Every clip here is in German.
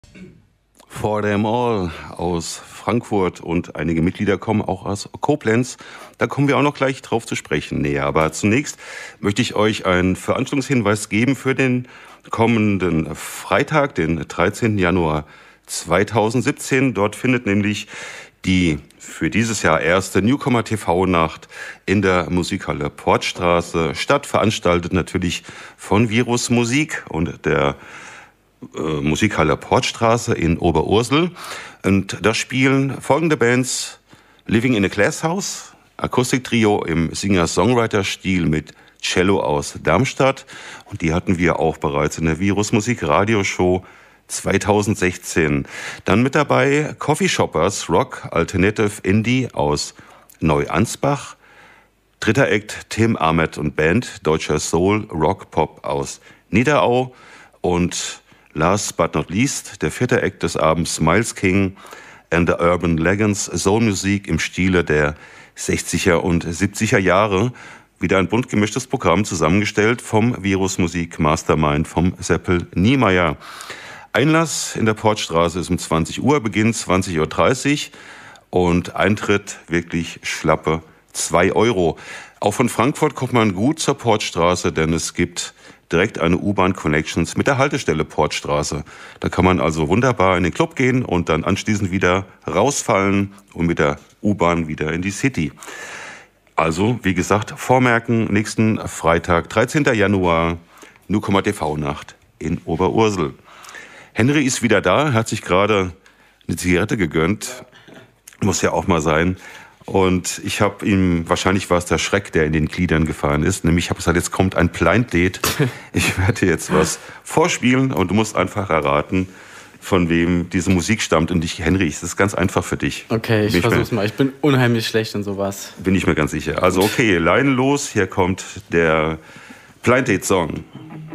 For Them All aus Frankfurt und einige Mitglieder kommen auch aus Koblenz. Da kommen wir auch noch gleich drauf zu sprechen näher. Aber zunächst möchte ich euch einen Veranstaltungshinweis geben für den kommenden Freitag, den 13. Januar 2017. Dort findet nämlich die für dieses Jahr erste Newcomer TV-Nacht in der Musikhalle Portstraße statt, veranstaltet natürlich von Virus Musik und der Musikhalle Portstraße in Oberursel. Und da spielen folgende Bands: Living in a Glass House, Akustiktrio im Singer-Songwriter-Stil mit Cello aus Darmstadt. Und die hatten wir auch bereits in der Virus Musik Radioshow 2016. Dann mit dabei Coffee Shoppers, Rock, Alternative, Indie aus Neuansbach. Dritter Act Tim Ahmed und Band, deutscher Soul, Rock, Pop aus Niederau. Und last but not least, der vierte Act des Abends, Miles King and the Urban Legends, Soulmusik im Stile der 60er und 70er Jahre. Wieder ein bunt gemischtes Programm zusammengestellt vom Virus Musik Mastermind vom Seppel Niemeyer. Einlass in der Portstraße ist um 20 Uhr, Beginn 20.30 Uhr und Eintritt wirklich schlappe 2 Euro. Auch von Frankfurt kommt man gut zur Portstraße, denn es gibt direkt eine U-Bahn-Connections mit der Haltestelle Portstraße. Da kann man also wunderbar in den Club gehen und dann anschließend wieder rausfallen und mit der U-Bahn wieder in die City. Also, wie gesagt, vormerken, nächsten Freitag, 13. Januar, Newcomer TV-Nacht in Oberursel. Henry ist wieder da, hat sich gerade eine Zigarette gegönnt. Muss ja auch mal sein. Und ich habe ihm, wahrscheinlich war es der Schreck, der in den Gliedern gefahren ist, nämlich ich habe gesagt, jetzt kommt ein Blind Date. Ich werde dir jetzt was vorspielen und du musst einfach erraten, von wem diese Musik stammt. Und Henry, es ist ganz einfach für dich. Okay, ich versuch's mal. Ich bin unheimlich schlecht in sowas. Bin ich mir ganz sicher. Also okay, Leine los, hier kommt der Blind Date Song.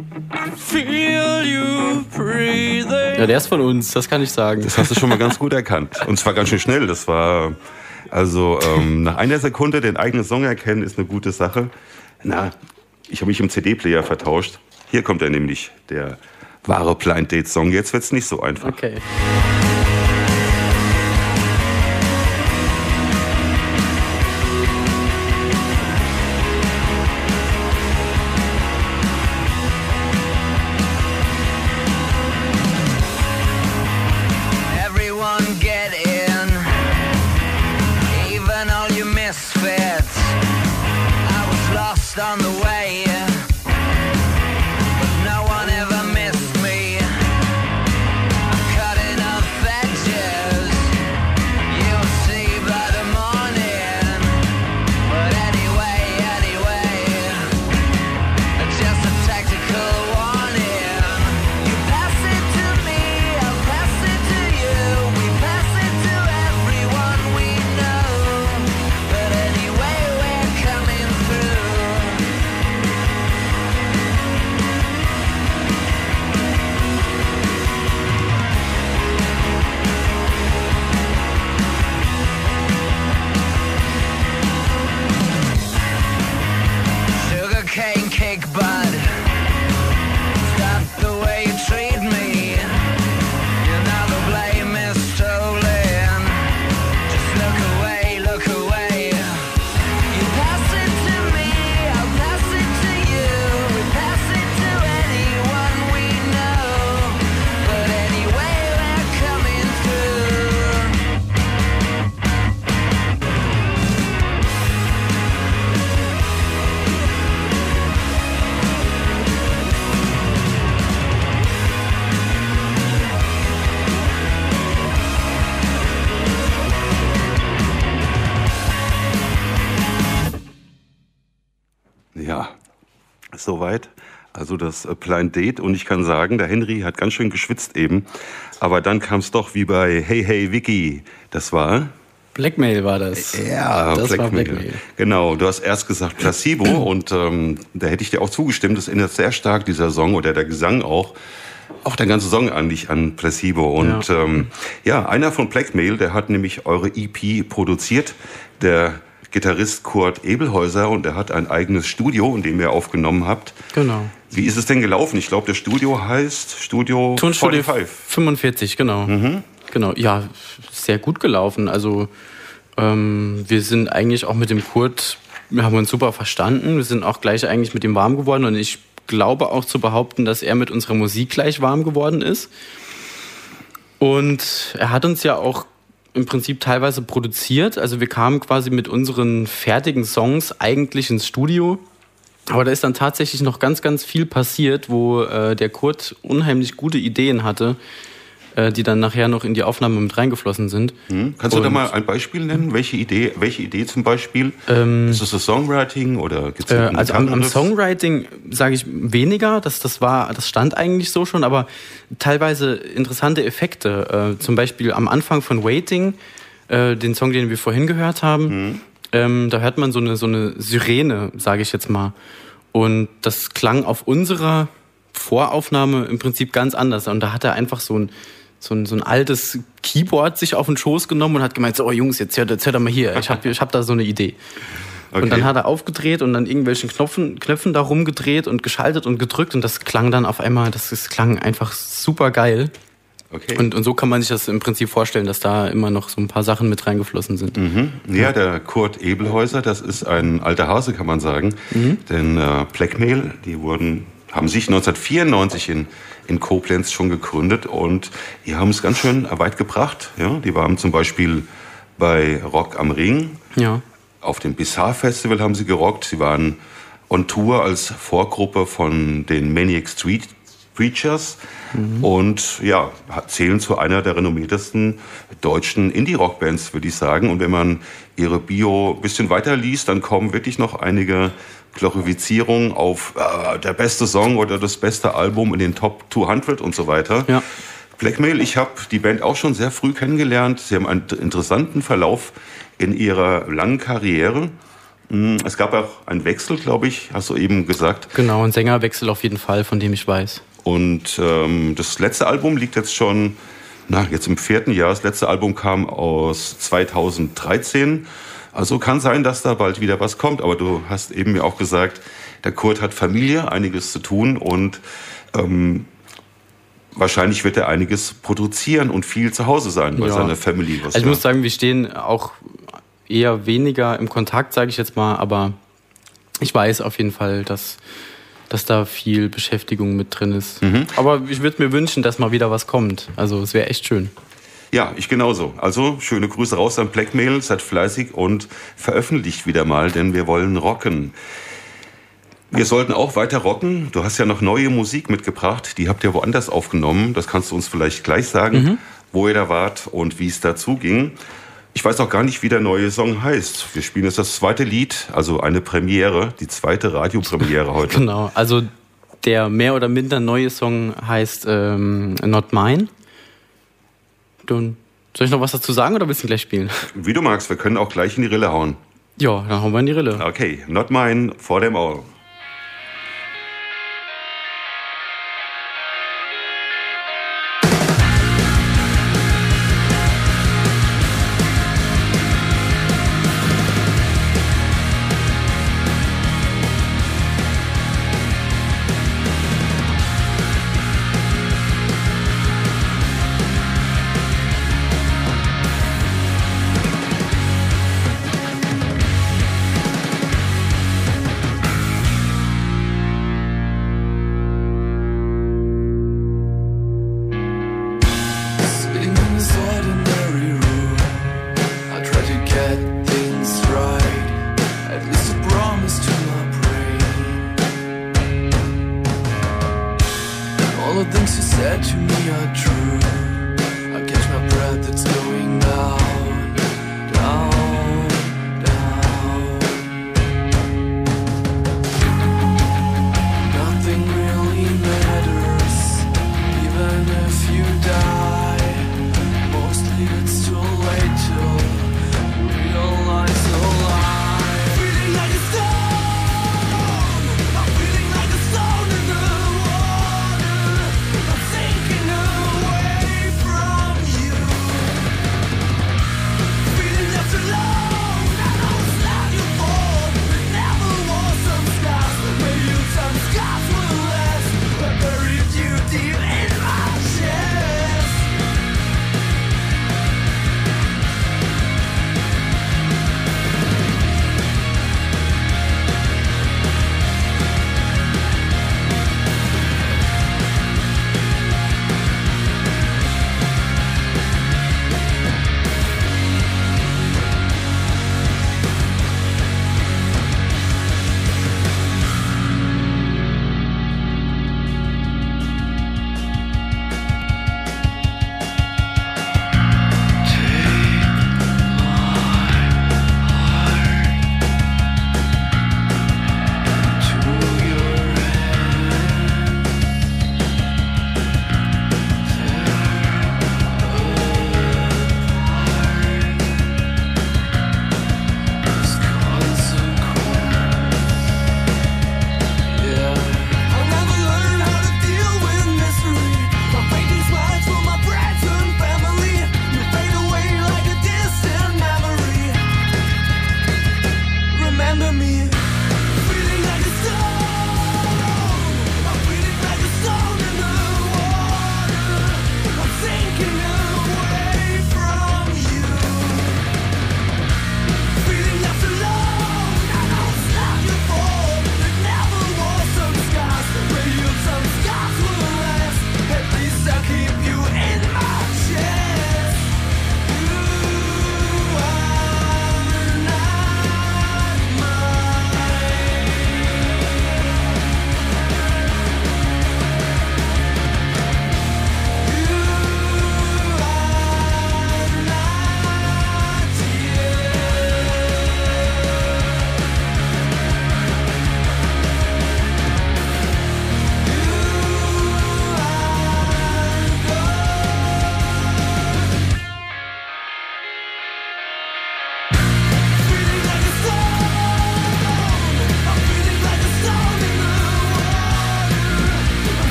Ja, der ist von uns, das kann ich sagen. Das hast du schon mal ganz gut erkannt. Und zwar ganz schön schnell. Das war... Also nach einer Sekunde den eigenen Song erkennen ist eine gute Sache. Na, ich habe mich im CD-Player vertauscht. Hier kommt er nämlich, der wahre Blind Date Song. Jetzt wird's nicht so einfach. Okay. On the way, but no one ever missed me. I'm cutting off edges, you'll see by the morning. But anyway, just a tactical warning. You pass it to me, I'll pass it to you. We pass it to everyone we know. But anyway, we're coming through. Sugarcane cake bud, is that the way you treat me? You know the blame is stolen. Just look away, look away. You pass it to me, I'll pass it to you. We pass it to anyone we know. But anyway, we're coming through. Ja, soweit. Also das Blind Date. Und ich kann sagen, der Henry hat ganz schön geschwitzt eben. Aber dann kam es doch wie bei Hey Hey Vicky. Das war... Blackmail war das. Ja, das war Blackmail. Genau, du hast erst gesagt Placebo und da hätte ich dir auch zugestimmt. Das erinnert sehr stark, dieser Song oder der Gesang auch der ganze Song eigentlich an Placebo. Und ja, einer von Blackmail, der hat nämlich eure EP produziert, der Gitarrist Kurt Ebelhäuser und er hat ein eigenes Studio, in dem ihr aufgenommen habt. Genau. Wie ist es denn gelaufen? Ich glaube, das Studio heißt Studio Tonstudio 45. 45, genau. Genau, ja, sehr gut gelaufen. Also wir sind eigentlich auch mit dem Kurt, wir haben uns super verstanden. Wir sind auch gleich eigentlich mit ihm warm geworden und ich glaube auch zu behaupten, dass er mit unserer Musik gleich warm geworden ist. Und er hat uns ja auch im Prinzip teilweise produziert. Also wir kamen quasi mit unseren fertigen Songs eigentlich ins Studio. Aber da ist dann tatsächlich noch ganz, ganz viel passiert, wo der Kurt unheimlich gute Ideen hatte, die dann nachher noch in die Aufnahme mit reingeflossen sind. Kannst du da mal ein Beispiel nennen? Welche Idee zum Beispiel? Ist das Songwriting oder gibt's also am Songwriting sage ich weniger, das stand eigentlich so schon, aber teilweise interessante Effekte. Zum Beispiel am Anfang von Waiting, den Song, den wir vorhin gehört haben, da hört man so eine Sirene, sage ich jetzt mal. Und das klang auf unserer Voraufnahme im Prinzip ganz anders. Und da hat er einfach so ein altes Keyboard sich auf den Schoß genommen und hat gemeint, so, oh Jungs, jetzt hört doch mal hier, ich hab da so eine Idee. Okay. Und dann hat er aufgedreht und dann irgendwelchen Knöpfen da rumgedreht und geschaltet und gedrückt und das klang dann auf einmal, das klang einfach super geil. Okay. Und so kann man sich das im Prinzip vorstellen, dass da immer noch so ein paar Sachen mit reingeflossen sind. Ja, der Kurt Ebelhäuser, das ist ein alter Hase, kann man sagen. Denn Blackmail, haben sich 1994 in Koblenz schon gegründet und die haben es ganz schön weit gebracht. Ja? Die waren zum Beispiel bei Rock am Ring. Ja. Auf dem Bizarre Festival haben sie gerockt. Sie waren on Tour als Vorgruppe von den Maniac Street Preachers und ja, zählen zu einer der renommiertesten deutschen Indie-Rock-Bands, würde ich sagen. Und wenn man ihre Bio ein bisschen weiter liest, dann kommen wirklich noch einige Glorifizierungen auf der beste Song oder das beste Album in den Top 200 und so weiter. Ja. Blackmail, ich habe die Band auch schon sehr früh kennengelernt. Sie haben einen interessanten Verlauf in ihrer langen Karriere. Es gab auch einen Wechsel, glaube ich, hast du eben gesagt. Genau, ein Sängerwechsel auf jeden Fall, von dem ich weiß. Und das letzte Album liegt jetzt schon, jetzt im 4. Jahr. Das letzte Album kam aus 2013. Also kann sein, dass da bald wieder was kommt. Aber du hast eben mir auch gesagt, der Kurt hat Familie, einiges zu tun und wahrscheinlich wird er einiges produzieren und viel zu Hause sein bei seiner Family. Also ich muss sagen, wir stehen auch eher weniger im Kontakt, sage ich jetzt mal. Aber ich weiß auf jeden Fall, dass da viel Beschäftigung mit drin ist. Aber ich würde mir wünschen, dass mal wieder was kommt. Also es wäre echt schön. Ja, ich genauso. Also schöne Grüße raus an Blackmail, seid fleißig und veröffentlicht wieder mal, denn wir wollen rocken. Wir sollten auch weiter rocken. Du hast ja noch neue Musik mitgebracht, die habt ihr woanders aufgenommen. Das kannst du uns vielleicht gleich sagen, wo ihr da wart und wie es dazu ging. Ich weiß auch gar nicht, wie der neue Song heißt. Wir spielen jetzt das zweite Lied, also eine Premiere, die zweite Radiopremiere heute. Genau, also der mehr oder minder neue Song heißt Not Mine. Soll ich noch was dazu sagen oder willst du gleich spielen? Wie du magst, wir können auch gleich in die Rille hauen. Ja, dann hauen wir in die Rille. Okay, Not Mine, For Them All.